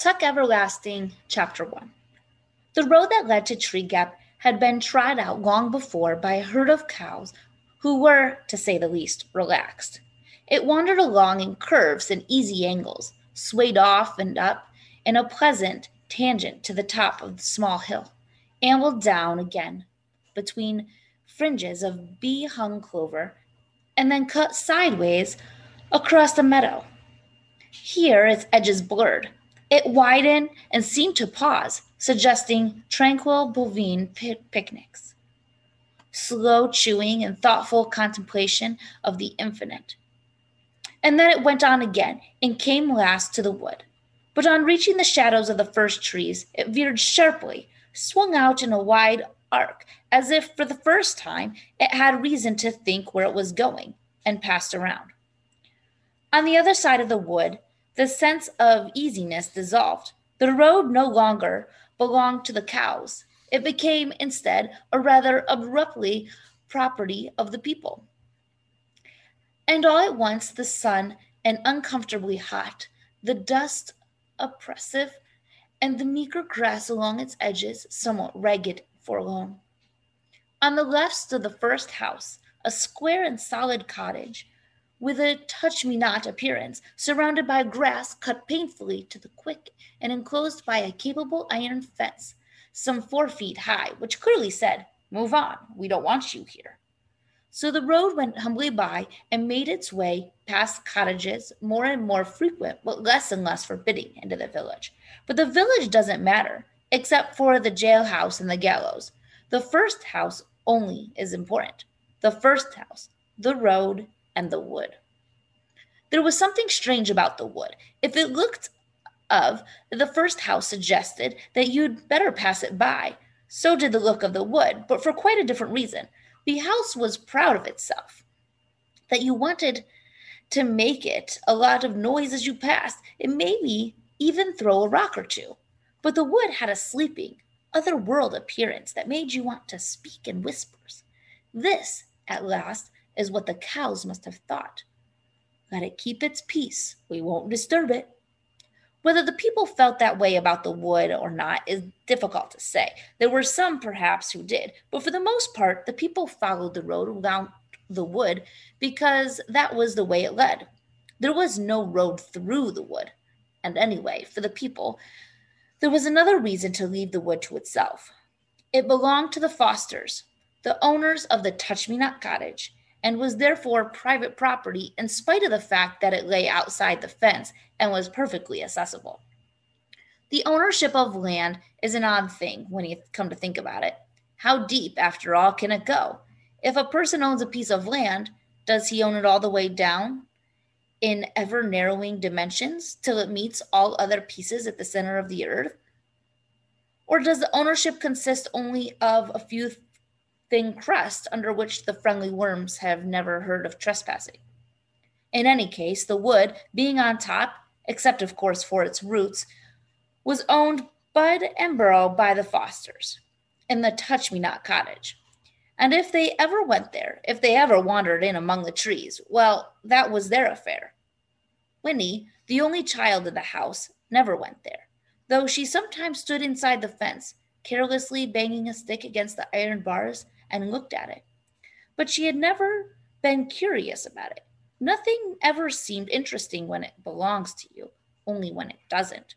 Tuck Everlasting, Chapter 1. The road that led to Tree Gap had been trod out long before by a herd of cows who were, to say the least, relaxed. It wandered along in curves and easy angles, swayed off and up in a pleasant tangent to the top of the small hill, ambled down again between fringes of bee-hung clover, and then cut sideways across the meadow. Here its edges blurred. It widened and seemed to pause, suggesting tranquil bovine picnics, slow chewing and thoughtful contemplation of the infinite. And then it went on again and came last to the wood. But on reaching the shadows of the first trees, it veered sharply, swung out in a wide arc, as if for the first time it had reason to think where it was going, and passed around. On the other side of the wood, the sense of easiness dissolved. The road no longer belonged to the cows. It became, instead, a rather abruptly property of the people. And all at once the sun, and uncomfortably hot, the dust oppressive, and the meager grass along its edges somewhat ragged, forlorn. On the left stood the first house, a square and solid cottage, with a touch-me-not appearance, surrounded by grass cut painfully to the quick and enclosed by a capable iron fence, some 4 feet high, which clearly said, "Move on, we don't want you here." So the road went humbly by and made its way past cottages, more and more frequent, but less and less forbidding, into the village. But the village doesn't matter, except for the jailhouse and the gallows. The first house only is important. The first house, the road, and the wood. There was something strange about the wood. If it looked of, the first house suggested that you'd better pass it by. So did the look of the wood, but for quite a different reason. The house was proud of itself, that you wanted to make it a lot of noise as you passed, and maybe even throw a rock or two. But the wood had a sleeping, other-world appearance that made you want to speak in whispers. This, at last, is what the cows must have thought. Let it keep its peace. We won't disturb it. Whether the people felt that way about the wood or not is difficult to say. There were some, perhaps, who did, but for the most part, the people followed the road down the wood because that was the way it led. There was no road through the wood. And anyway, for the people, there was another reason to leave the wood to itself. It belonged to the Fosters, the owners of the Touch-Me-Not cottage, and was therefore private property in spite of the fact that it lay outside the fence and was perfectly accessible. The ownership of land is an odd thing when you come to think about it. How deep, after all, can it go? If a person owns a piece of land, does he own it all the way down in ever-narrowing dimensions till it meets all other pieces at the center of the earth? Or does the ownership consist only of a few thin crust under which the friendly worms have never heard of trespassing? In any case, the wood, being on top, except of course for its roots, was owned bud and burrow by the Fosters in the Touch-Me-Not cottage. And if they ever went there, if they ever wandered in among the trees, well, that was their affair. Winnie, the only child in the house, never went there, though she sometimes stood inside the fence, carelessly banging a stick against the iron bars, and looked at it. But she had never been curious about it. Nothing ever seemed interesting when it belongs to you, only when it doesn't.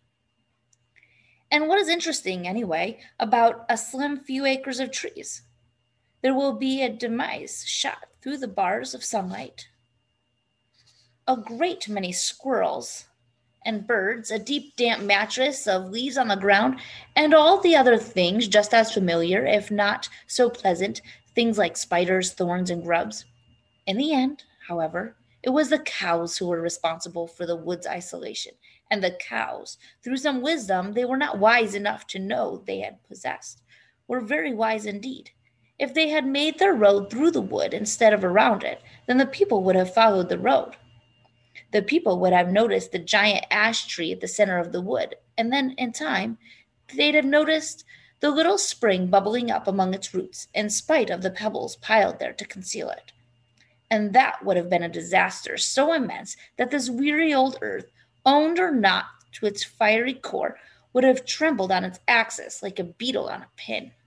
And what is interesting, anyway, about a slim few acres of trees? There will be a demise shot through the bars of sunlight. A great many squirrels and birds, a deep damp mattress of leaves on the ground, and all the other things just as familiar, if not so pleasant, things like spiders, thorns, and grubs. In the end, however, it was the cows who were responsible for the wood's isolation, and the cows, through some wisdom they were not wise enough to know they had possessed, were very wise indeed. If they had made their road through the wood instead of around it, then the people would have followed the road. The people would have noticed the giant ash tree at the center of the wood, and then, in time, they'd have noticed the little spring bubbling up among its roots, in spite of the pebbles piled there to conceal it. And that would have been a disaster so immense that this weary old earth, owned or not to its fiery core would have trembled on its axis like a beetle on a pin.